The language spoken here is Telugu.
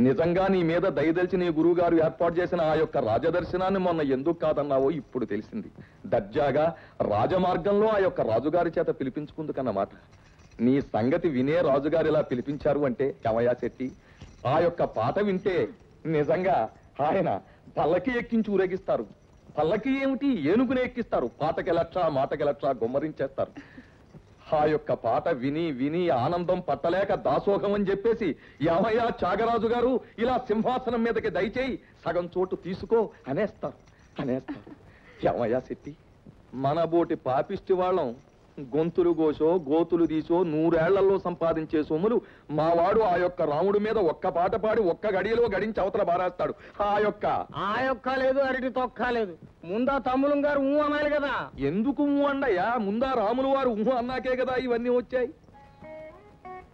నిజంగా నీ మీద దయదలిచి నీ గురువు గారు ఏర్పాటు చేసిన ఆ యొక్క రాజదర్శనాన్ని మొన్న ఎందుకు కాదన్నావో ఇప్పుడు తెలిసింది. దర్జాగా రాజమార్గంలో ఆ యొక్క రాజుగారి చేత పిలిపించుకుందుకన్నమాట. నీ సంగతి వినే రాజుగారు ఇలా పిలిపించారు అంటే ఏమయ్యా శెట్టి, ఆ యొక్క పాట వింటే నిజంగా ఆయన పల్లకి ఎక్కించి ఊరేగిస్తారు. పల్లకి ఏమిటి, ఏనుగునే ఎక్కిస్తారు. పాటకి లక్ష మాటకి లక్ష గుమ్మరించేస్తారు. ఆ యొక్క పాట విని విని ఆనందం పట్టలేక దాసోహం అని చెప్పేసి ఏమయ్యా త్యాగరాజు గారు ఇలా సింహాసనం మీదకి దయచేయి సగం చోటు తీసుకో అనేస్తారు. ఏమయ్యా శెట్టి, మన బోటి పాపిష్టి వాళ్ళం గొంతులు కోసో గోతులు తీసో 100 ఏళ్లలో సంపాదించే సొమ్ములు మావాడు ఆ యొక్క రాముడి మీద ఒక్క పాట పాడి ఒక్క గడియలో గడించి అవతల బారేస్తాడు. ఆ యొక్క లేదు, అరటి తొక్క లేదు. ముందా తమ్ములం గారు అనాలి కదా. ఎందుకు అండయ్యా, ముందా రాములు వారు అన్నాకే కదా ఇవన్నీ వచ్చాయి.